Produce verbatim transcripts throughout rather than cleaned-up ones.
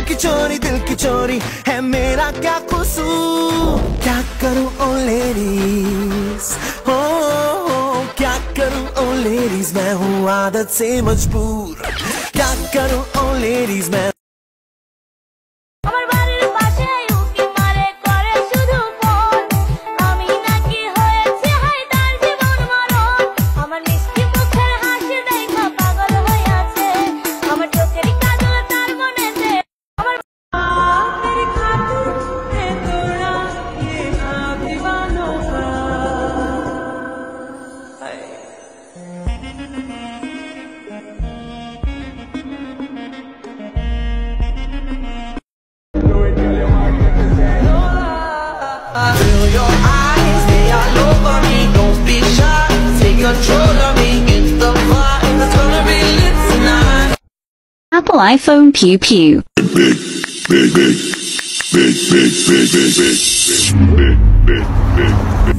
की चोरी दिल की चोरी है मेरा क्या कसूर। क्या करूं ओ लेडीज, हो क्या करूं ओ लेडीज, मैं हूँ आदत से मजबूर। क्या करूं ओ लेडीज मैं Feel your eyes, they all over me. Don't be shy, take control of me. It's the vibe that's gonna be lit tonight. Apple iPhone Pew Pew. Big, big, big, big, big, big, big, big, big, big, big.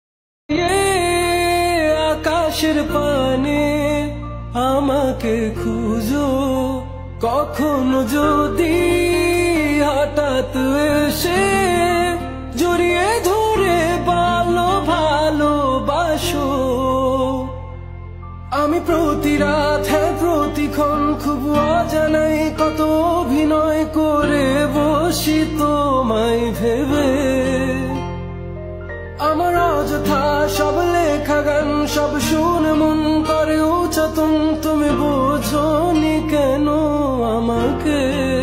ये आकाशेर पाने আমাকে খুঁজো কখনো যদি হঠাৎ এসে জড়িয়ে ধরে ভালো ভালোবাসো। আমি প্রতি রাত হ্যাঁ প্রতিক্ষণ খুব অজানাই কত অভিনয় করে বসি তোমায় ভেবে। আমার অযথা সব লেখা গান সব শুনে মন করে উচ্চাতন, তুমি বোঝনি কেন আমাকে।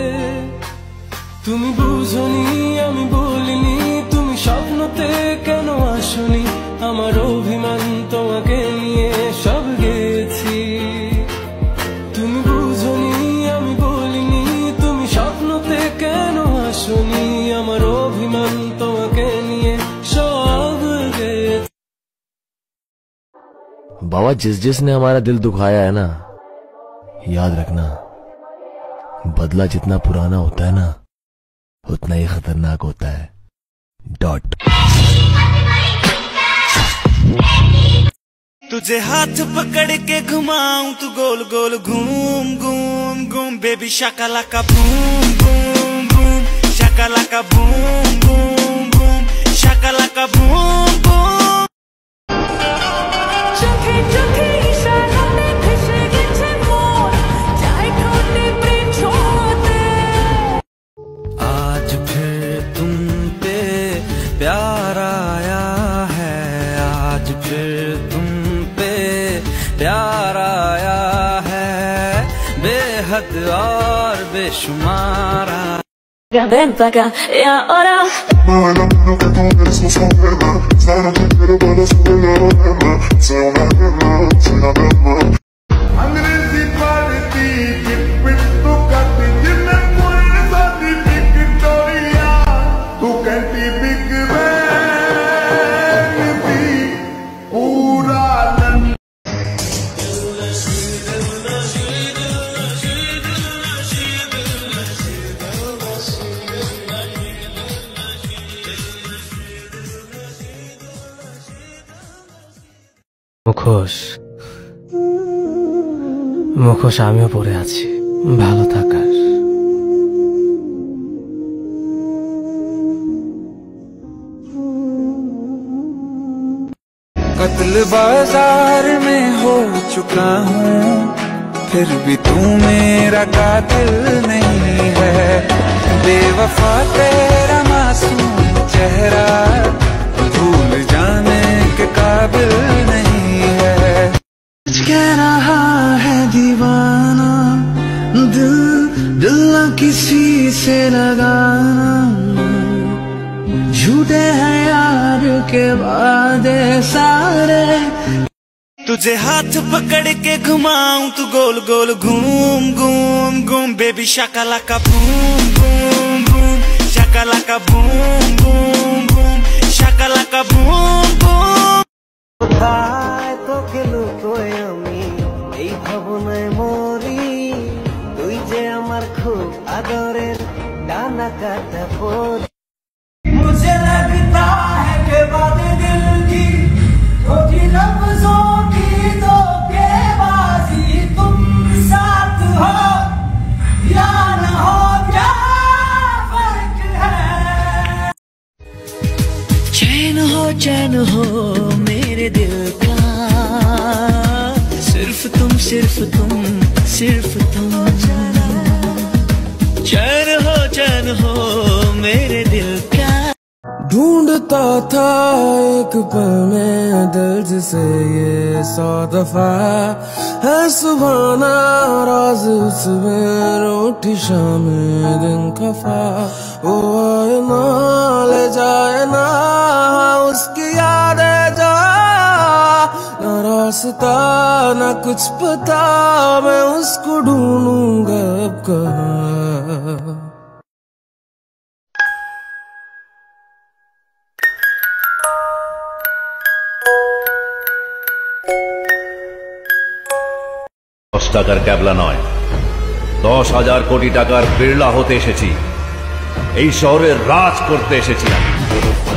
তুমি বুঝনি আমি বলিনি, তুমি স্বপ্নতে কেন আসনি, আমার অভিমান তোমাকে নিয়ে সব গেছি। তুমি বুঝনি আমি বলিনি, তুমি স্বপ্নতে কেন আসনি, আমার অভিমান তোমাকে নিয়ে सब गए। बाबा जिस जिसने हमारा दिल दुखाया है ना, याद रखना बदला जितना पुराना होता है ना उतना ही खतरनाक होता है। डॉट। तुझे हाथ पकड़ के घुमाऊं तू गोल गोल घूम घूम घूम, baby shakalaka boom boom boom, shakalaka boom boom boom, shakalaka boom boom. चोखे चोखे इशारों में फिसल गए मोर, चाहे ठोटे प्रेम छोड़ते। आज फिर तुम पे प्यार आया है, आज फिर तुम पे प्यार आया है, बेहद और बेशुमारा। Ven pa' acá y ahora. Mala, no que tú eres no son guerra. Sana que quiero para subir la guerra. Sea una guerra, sea una guerra. अंग्रेजी पढ़ती टिपिट तो करती जिन्हें कोई साथी विक्टोरिया, तू कहती बिग बैन भी पूरा মুখোশ মুখোশ আমিও পরে আছি ভালো থাকার। कत्ल बाजार में हो चुका हूँ, फिर भी तू मेरा कातिल नहीं है। बेवफा तेरा मासूम चेहरा भूल जाने के काबिल नहीं है। कह रहा है दीवाना दिल दिल न किसी से लगाना, झूठे हैं यार के वादे सारे। तुझे हाथ पकड़ के घुमाऊं तू गोल गोल घूम घूम घूम, baby shakalaka boom boom boom, shakalaka boom boom boom, shakalaka boom boom. কোথায় তোকে লুকোয় আমি এই ভাবনায় মরি, তুই যে আমার খুব আদরের ডানা কাটা পরি। मुझे लगता है कि बातें दिल की छोटी लफ्जों की धोखेबाजी, तुम साथ हो या न हो प्यार। चैन हो मेरे दिल का, सिर्फ तुम सिर्फ तुम सिर्फ तुम। चैन हो चैन हो मेरे दिल का। ढूंढता था एक पल में दिल जिसे ये सौ दफा है सुभाना राज उसमें रोटी शाम दिन खफा। वो आए ना ले जाए ना उसकी यादें जा, ना रास्ता ना कुछ पता मैं उसको ढूंढूंगा अब कहाँ। দশ টাকার ক্যাবলা নয়, দশ হাজার কোটি টাকার বিড়লা হতে এসেছি। এই শহরে রাজ করতে এসেছি আমি।